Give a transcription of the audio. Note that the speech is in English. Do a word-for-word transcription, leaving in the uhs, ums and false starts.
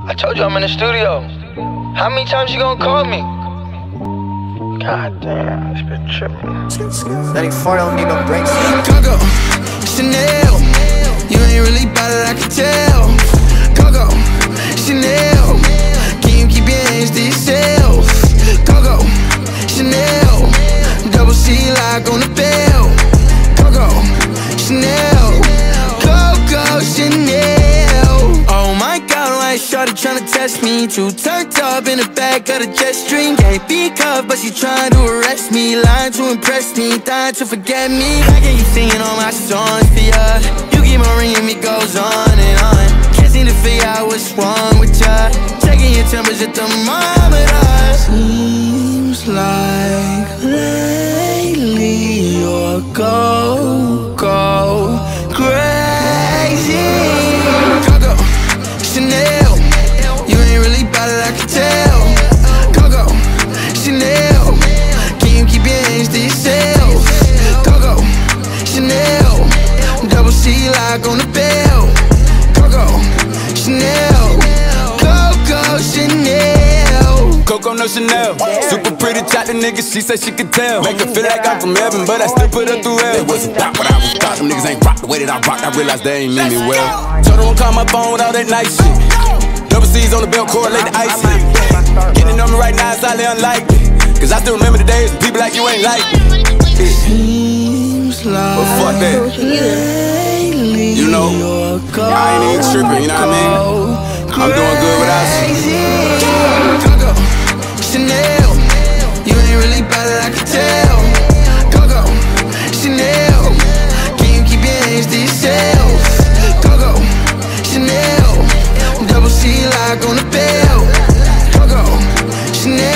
I told you I'm in the studio. How many times you gonna call me? God damn, it's been tripping. ninety-four don't need no brakes. Coco, Chanel, you ain't really bout it, I can tell. Coco, Chanel, can you keep your hands to yourself? Coco, Chanel, double C lock on the bell. Coco, Chanel, Coco, Chanel. Oh my God, like shorty tryna test me. Too turned up in the back of the jet stream. Can't be cuffed, but she trying to arrest me. Lying to impress me, dying to forget me. How can you singing all my songs for ya? You keep on ringing me, goes on and on. Can't seem to figure out what's wrong with ya. Checking your temperature, thermometer. Seems like lately you're go, go crazy. Coco, Chanel, you ain't really bout it, I can tell. Coco, Chanel, can you keep your hands to yourself? Coco, Chanel, double C lock on the bell. Coco, Chanel, Coco, Chanel. Coco no Chanel, super pretty, chat the nigga, she said she could tell. Make her feel like I'm from heaven, but I still put her through hell. It wasn't about what I was about, them niggas ain't rock the way that I rocked. I realized they ain't mean me well. Told her don't call my phone with all that nice shit. Double C's on the belt, correlate the ice hit. Getting on me right now, it's highly unlikely, cause I still remember the days when people like you ain't like me. Seems like but fuck that. You know, I ain't even tripping, you know what I mean? I'm doing good without you. Coco, Chanel, you ain't really bout it, I can tell. Coco, Chanel, can you keep your hands to yourself? Coco, Chanel, double C lock on the bell. Coco, Chanel.